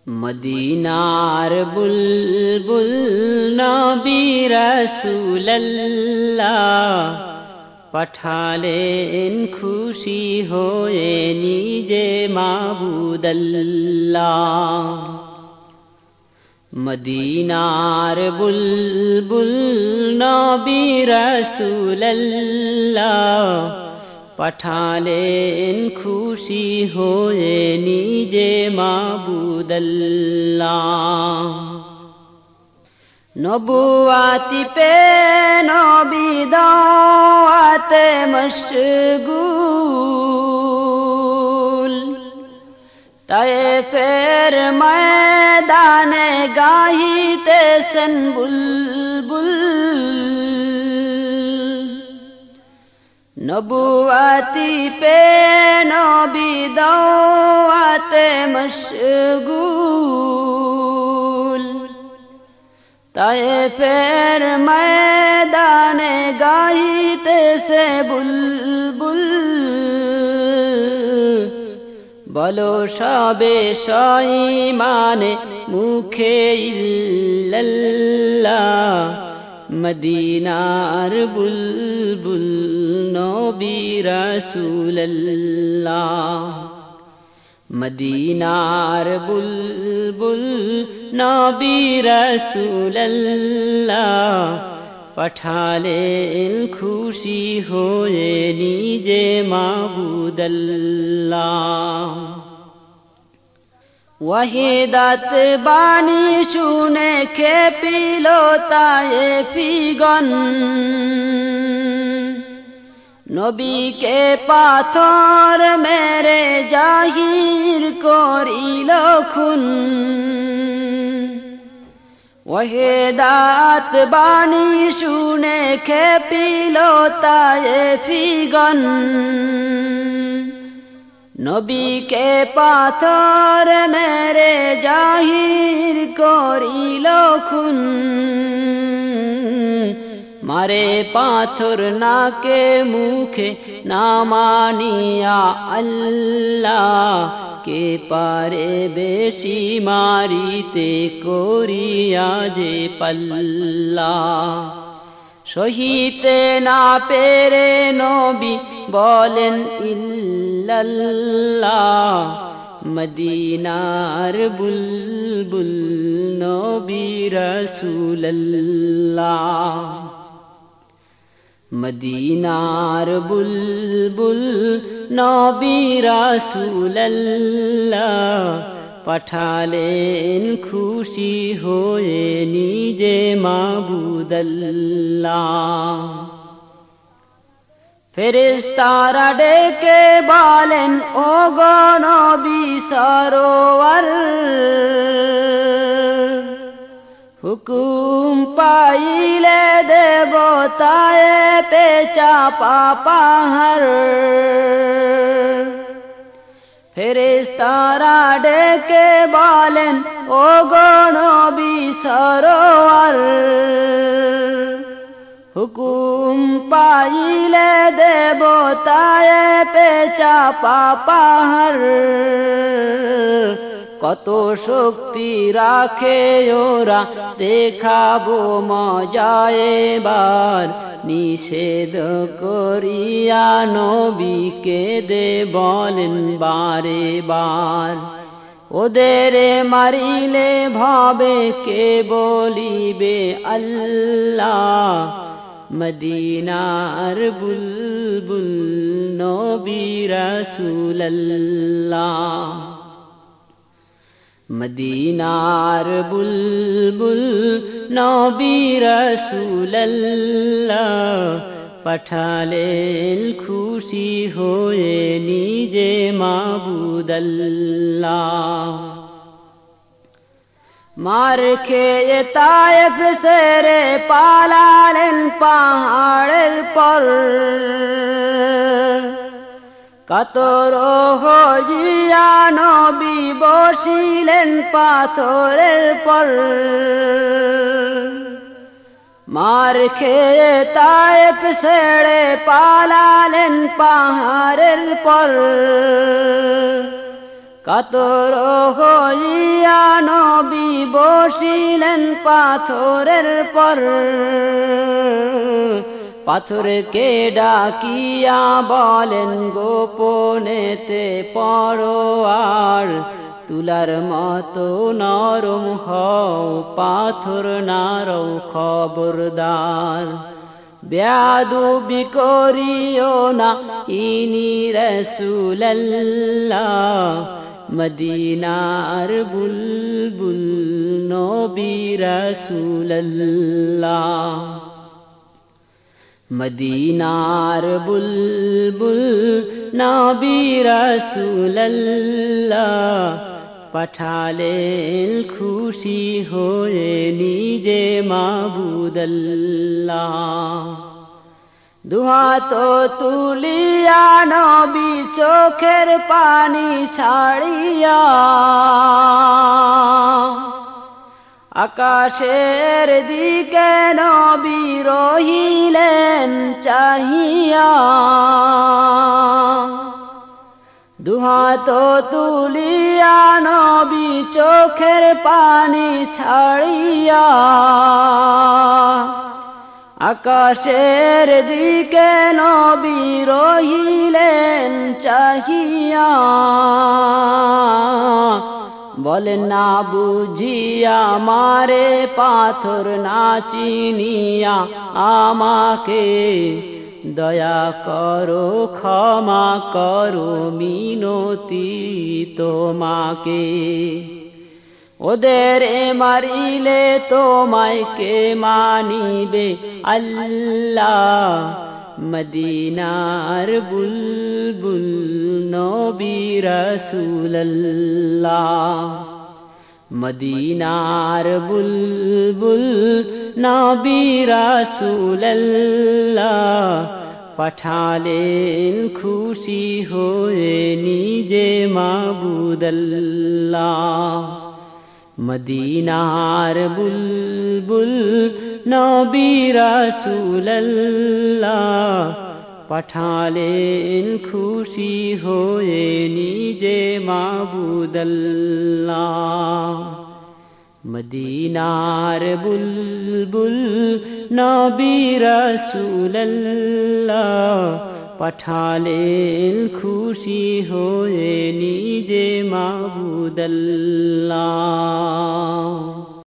মদিনার বুলবুল নবী রাসূলুল্লাহ পাঠালেন খুশি হয়ে নিজে মাবুদাল্লাহ। মদিনার বুলবুল নবী রাসূলুল্লাহ পাঠালেন খুশি হয়ে নিজে মাবুদাল্লাহ। নবুয়াতি পে নবী দাওয়াতে মশগুল, তায়েফের ময়দানে গাহিতেছেন বুলবুল। নবুয়াতি পে নবী দাওয়াতে মশগুল, তায়েফের ময়দানে গাহিতেছে বুলবুল। বলো সবে সঈমানে মুখে ইল্লাল্লাহ, মদিনার বুলবুল নবী রাসূলুল্লাহ। মদিনার বুলবুল নবী রাসূলুল্লাহ পাঠালেন খুশি হয়ে নিজে মাবুদাল্লাহ। ওয়াহিদাত বাণী শুনে খেপিল তায়েফিগণ, নবীকে পাথর মেরে জাহির করিল খুন। ওয়াহিদাত বাণী শুনে খেপিল তায়েফিগণ, নবীকে পাথর মেরে জাহির করিল খুন। মারে পাথর নাকে মুখে না মানিয়া আল্লাহ, কে পারে বেশি মারিতে করিয়া যে পাল্লা। সহিতে না পেরে নবী বলেন ইল্লাল্লাহ, মদিনার বুলবুল নবী রাসূলুল্লাহ। মদিনার বুলবুল নবী রাসূলুল্লাহ পাঠালেন খুশি হয়ে নিজে মাবুদাল্লাহ। ফেরেশতারা ডেকে বলেন ও গো নবী সরোয়ার, হুকুম পাইলে দেব তায়েফে চাপা পাহাড়। ফেরেশতারা ডেকে বলেন ও গো নবী সরোয়ার, হুকুম পাইলে দেব তায়েফে চাপা পাহাড়। কত শক্তি রাখে ওরা দেখাবো মজা এবার, নিষেধ করিয়া নবীকে দে বলেন বারে বার। ওদের মারিলে ভাবে কে বলিবে আল্লাহ, মদিনার বুলবুল নবী রাসূলুল্লাহ। মদিনার বুলবুল নবী রাসূলুল্লাহ পাঠালেন খুশি হয়ে নিজে মাবুদাল্লাহ। মার খেয়ে তায়েফ সেরে পালালেন পাহাড়ের পর, কাতর হইয়া নবী বসিলেন পাথরের পর। মার খেয়ে তায়েফ ছেড়ে পালালেন পাহাড়ের পর, কাতর হইয়া বসিলেন পাথরের পর পাথরকে ডাকিয়া বলেন গোপনেতে পরোয়ার তুলার মতো নরম হও পাথর নারও খবরদার বেয়াদবি করিও না ইনি রাসূলুল্লাহ মদিনার বুলবুল নবী রাসূলুল্লাহ মদিনার বুলবুল নবী রাসূলুল্লাহ পাঠালেন খুশি হয়ে নিজে মাবুদাল্লাহ দুহাত তুলিয়া নবী চোখের পানি ছাড়িয়া আকাশের দিকে নবী রহিলেন চাহিয়া দুহাত তুলিয়া নবী চোখের পানি ছাড়িয়া আকাশের দিকে নবী রহিলেন চাহিয়া বলেন না বুঝিয়া মারে পাথর না চিনিয়া আমাকে দয়া করো ক্ষমা করো মিনতি তোমাকে ওদের মারিলে তোমায় কে মানিবে আল্লাহ মদিনার বুলবুল নবী রাসূলুল্লাহ মদিনার বুলবুল নবী রাসূলুল্লাহ পাঠালেন খুশি হয়ে নিজে মাবুদাল্লাহ মদিনার বুলবুল নবী রাসূলুল্লাহ পাঠালেন খুশি হয়ে নিজে মাবুদাল্লাহ মদিনার বুলবুল নবী রাসূলুল্লাহ পাঠালেন খুশি হয়ে নিজে মাবুদাল্লাহ